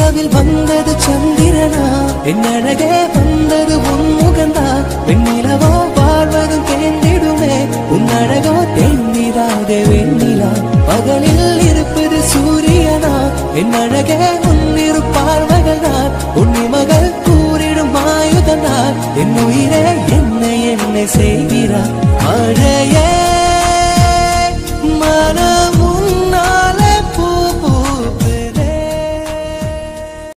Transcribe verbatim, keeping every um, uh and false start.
இரவில் வந்தது சந்திரனா என் அழகே வந்தது உன்முகந்தா வெண்ணிலவோ வாழ்வதும் தேர்ந்திடுமே உன் அழகோ தேர்ந்திடாதே வெண்ணிலா பகலில் இருப்பது சூரியனா என் அழகே உன்னிரு பார்வைகள்தான் உன்னி மகள் கூறிடும் ஆயுதனார் என் உயிரே என்னை என்னை செய்கிறார்